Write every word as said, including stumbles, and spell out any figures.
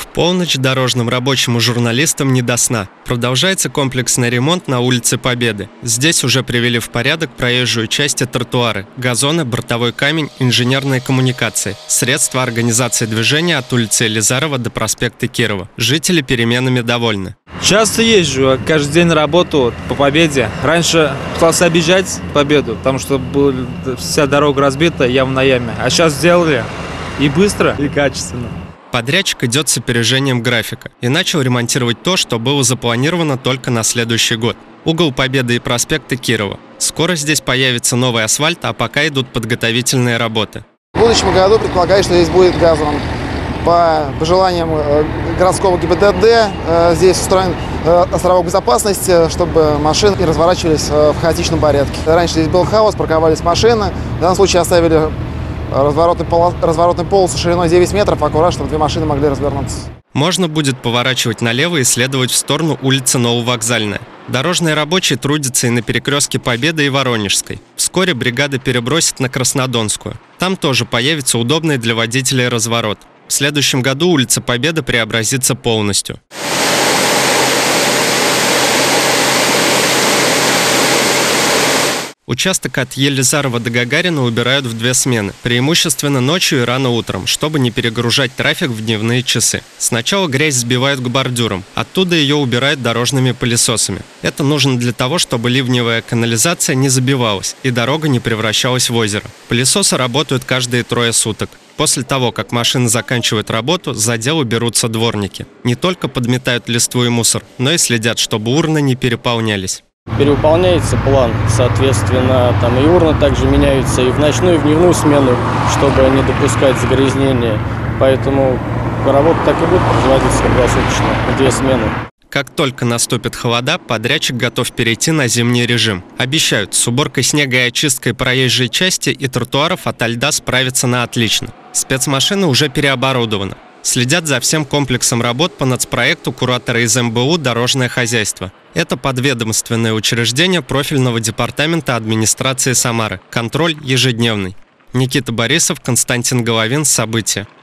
полночь дорожным рабочим и журналистам не до сна. Продолжается комплексный ремонт на улице Победы. Здесь уже привели в порядок проезжую часть и тротуары, газоны, бортовой камень, инженерные коммуникации, средства организации движения от улицы Елизарова до проспекта Кирова. Жители переменами довольны. Часто езжу, каждый день на работу по Победе. Раньше пытался объезжать Победу, потому что была вся дорога разбита, яма на яме. А сейчас сделали и быстро, и качественно. Подрядчик идет с опережением графика и начал ремонтировать то, что было запланировано только на следующий год. Угол Победы и проспекта Кирова. Скоро здесь появится новый асфальт, а пока идут подготовительные работы. В будущем году предполагаю, что здесь будет газон. По пожеланиям городского ГИБДД здесь устроен островок безопасности, чтобы машины не разворачивались в хаотичном порядке. Раньше здесь был хаос, парковались машины. В данном случае оставили разворотный пол, разворотный полосу шириной девять метров, аккурат, чтобы две машины могли развернуться. Можно будет поворачивать налево и следовать в сторону улицы Нововокзальная. Дорожные рабочие трудятся и на перекрестке Победы и Воронежской. Вскоре бригада перебросит на Краснодонскую. Там тоже появится удобный для водителей разворот. В следующем году улица Победы преобразится полностью. Участок от Елизарова до Гагарина убирают в две смены, преимущественно ночью и рано утром, чтобы не перегружать трафик в дневные часы. Сначала грязь сбивают к бордюрам, оттуда ее убирают дорожными пылесосами. Это нужно для того, чтобы ливневая канализация не забивалась и дорога не превращалась в озеро. Пылесосы работают каждые трое суток. После того, как машины заканчивают работу, за дело берутся дворники. Не только подметают листву и мусор, но и следят, чтобы урны не переполнялись. Перевыполняется план, соответственно, там и урны также меняются и в ночную, и в дневную смену, чтобы не допускать загрязнения. Поэтому работа так и будет производиться круглосуточно, в две смены. Как только наступит холода, подрядчик готов перейти на зимний режим. Обещают, с уборкой снега и очисткой проезжей части и тротуаров ото льда справиться на отлично. Спецмашина уже переоборудована. Следят за всем комплексом работ по нацпроекту кураторы из эм бэ у «Дорожное хозяйство». Это подведомственное учреждение профильного департамента администрации Самары. Контроль ежедневный. Никита Борисов, Константин Головин. События.